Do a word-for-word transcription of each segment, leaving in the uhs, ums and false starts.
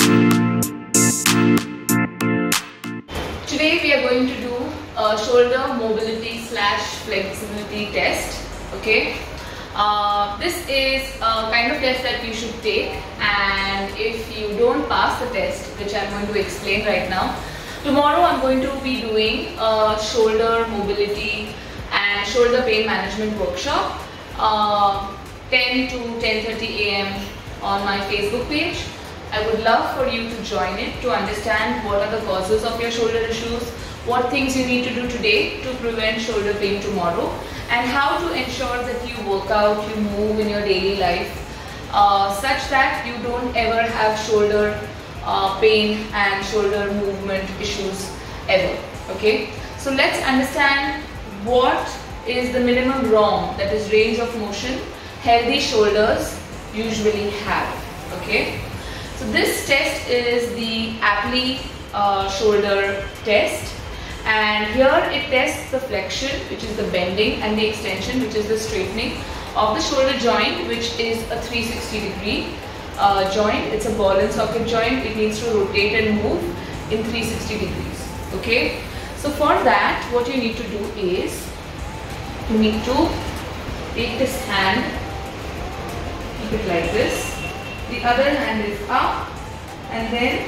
Today we are going to do a shoulder mobility slash flexibility test. Okay, uh, this is a kind of test that you should take, and if you don't pass the test, which I'm going to explain right now, tomorrow I'm going to be doing a shoulder mobility and shoulder pain management workshop, uh, ten to ten thirty a m on my Facebook page. I would love for you to join it to understand what are the causes of your shoulder issues, what things you need to do today to prevent shoulder pain tomorrow, and how to ensure that you work out, you move in your daily life uh, such that you don't ever have shoulder uh, pain and shoulder movement issues ever. Okay, so let's understand what is the minimum ROM, that is range of motion, healthy shoulders usually have. Okay, so this test is the Apley uh, shoulder test, and here it tests the flexion, which is the bending, and the extension, which is the straightening of the shoulder joint, which is a three hundred sixty degree uh, joint. It's a ball and socket joint. It needs to rotate and move in three hundred sixty degrees. Okay, so for that what you need to do is you need to take this hand, keep it like this, the other hand is up, and then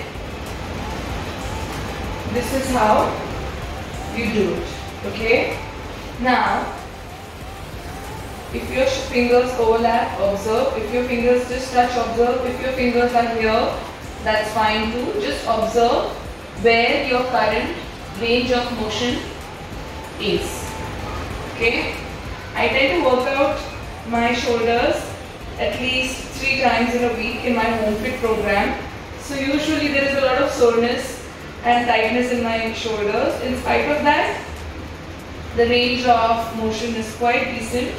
this is how you do it. Okay, now if your fingers overlap, observe. If your fingers just touch, observe. If your fingers are here, that's fine too. Just observe where your current range of motion is. Okay, I tend to work out my shoulders at least three times in a week in my home fit program. So usually there is a lot of soreness and tightness in my shoulders. In spite of that, the range of motion is quite decent.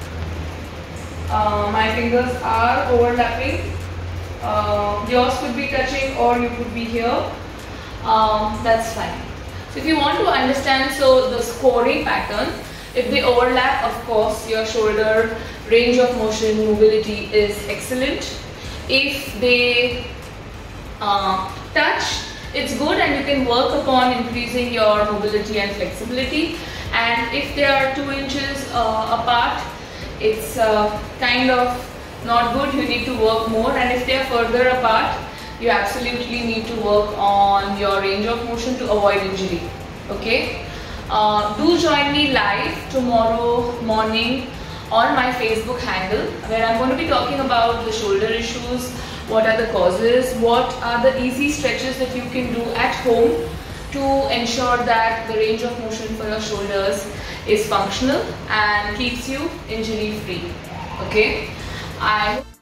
Uh, my fingers are overlapping. Uh, yours could be touching or you could be here. Um, that's fine. So if you want to understand, so the scoring pattern, if they overlap, of course your shoulder range of motion mobility is excellent. If they uh, touch, it's good, and you can work upon increasing your mobility and flexibility. And if they are two inches uh, apart, it's uh, kind of not good. You need to work more. And if they are further apart, you absolutely need to work on your range of motion to avoid injury. Okay, uh, do join me live tomorrow morning on my Facebook handle, where I'm going to be talking about the shoulder issues, what are the causes, what are the easy stretches that you can do at home to ensure that the range of motion for your shoulders is functional and keeps you injury free. Okay, I